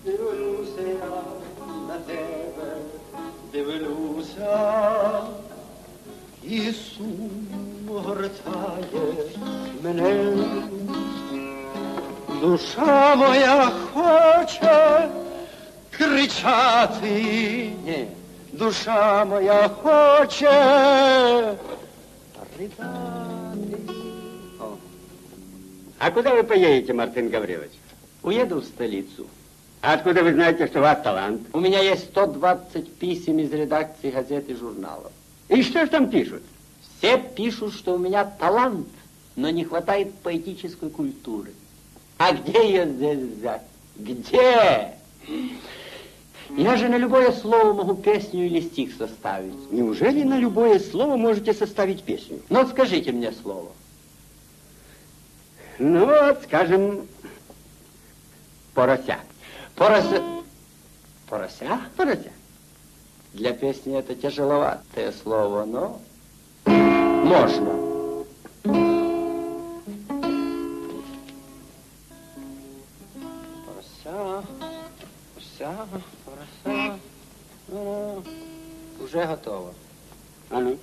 Дивлюся я на тебе, дивлюся, і сум гортає мене. Душа моя хоче кричати, ні, душа моя хоче рыдать. А куда вы поедете, Мартин Гаврилович? Уеду в столицу. А откуда вы знаете, что у вас талант? У меня есть 120 писем из редакции газет и журналов. И что ж там пишут? Все пишут, что у меня талант, но не хватает поэтической культуры. А где ее здесь взять? Где? Я же на любое слово могу песню или стих составить. Неужели на любое слово можете составить песню? Ну, вот скажите мне слово. Ну вот, скажем, порося. Порося? Порося? Порося. Для песни это тяжеловатое слово, но можно. Порося, порося, порося. Ну, уже готово. А ну?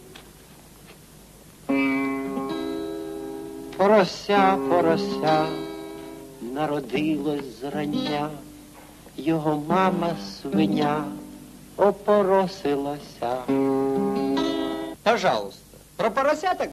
Порося, порося, народилось зрання, його мама свиня опоросилася. Пожалуйста, про поросяток